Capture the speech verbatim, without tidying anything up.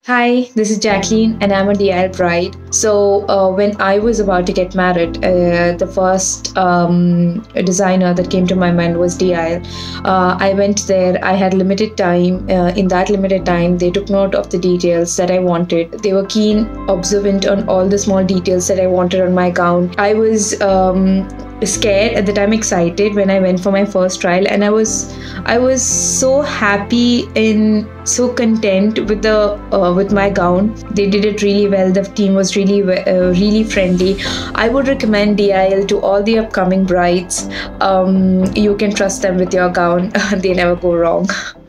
Hi, this is Jacqueline, and I'm a D I L bride. So, uh, when I was about to get married, uh, the first um, designer that came to my mind was D I L. Uh, I went there, I had limited time. Uh, in that limited time, they took note of the details that I wanted. They were keen, observant on all the small details that I wanted on my gown. I was um, scared at the time, excited when I went for my first trial, and I was I was so happy and so content with the uh, with my gown. They did it really well. The team was really uh, really friendly. I would recommend D I L to all the upcoming brides. Um, you can trust them with your gown. They never go wrong.